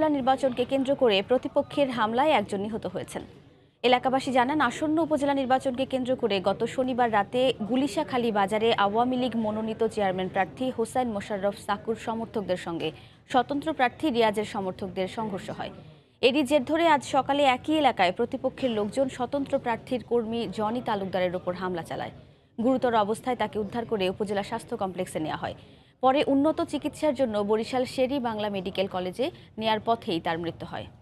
উপজেলা নির্বাচনকে কেন্দ্র করে প্রতিপক্ষের হামলায় একজন নিহত হয়েছেন। এলাকাবাসী জানান, আসন্ন উপজেলা নির্বাচনকে কেন্দ্র করে গত শনিবার রাতে গুলিশাখালী বাজারে আওয়ামী লীগ মনোনীত চেয়ারম্যান প্রার্থী হোসাইন মোশাররফ সাকুর সমর্থকদের সঙ্গে স্বতন্ত্র প্রার্থী রিয়াজের সমর্থকদের সংঘর্ষ হয়। এরই জের ধরে আজ সকালে একই এলাকায় প্রতিপক্ষের লোকজন স্বতন্ত্র প্রার্থীর কর্মী জনি তালুকদারের ওপর হামলা চালায়। গুরুতর অবস্থায় তাকে উদ্ধার করে উপজেলা স্বাস্থ্য কমপ্লেক্সে নেওয়া হয়। পরে উন্নত চিকিৎসার জন্য বরিশাল শের-ই-বাংলা মেডিকেল কলেজে নেয়ার পথেই তার মৃত্যু হয়।